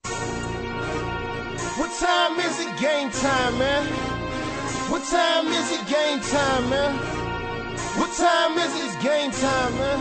What time is it? Game time, man. What time is it? Game time, man. What time is it? It's game time, man.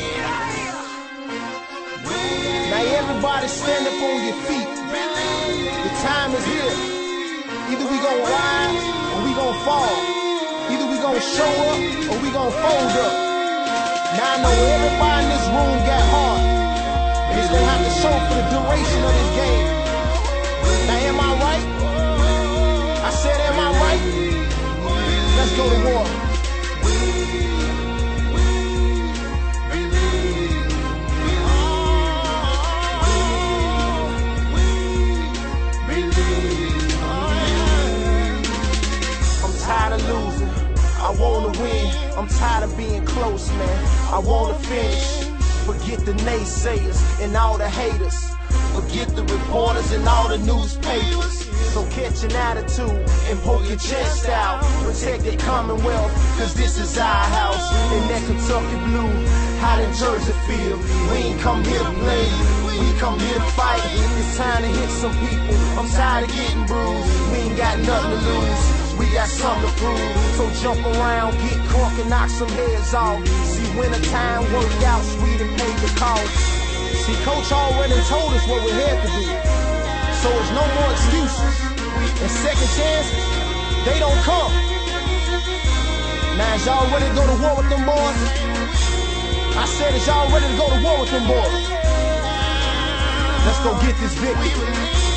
Now everybody stand up on your feet. The time is here. Either we gon' rise or we gon' fall. Either we gon' show up or we gon' fold up. Now I know everybody in this room got heart, and it's gonna have to show for the duration of this game. Now am I right? I said am I right? Let's go to war. I'm tired of losing, I wanna win. I'm tired of being close, man, I wanna finish. Forget the naysayers and all the haters. Forget the reporters and all the newspapers. So catch an attitude and poke your chest out. Protect the Commonwealth, cause this is our house. In that Kentucky blue, how did Jersey feel? We ain't come here to play, we come here to fight. It's time to hit some people, I'm tired of getting bruised. We ain't got nothing to lose, we got something to prove. So jump around, get crunk and knock some heads off. See, wintertime work out sweet and pay the cost. See, Coach already told us what we're here to do, so there's no more excuses. And second chances, they don't come. Now is y'all ready to go to war with them boys? I said, is y'all ready to go to war with them boys? Let's go get this victory.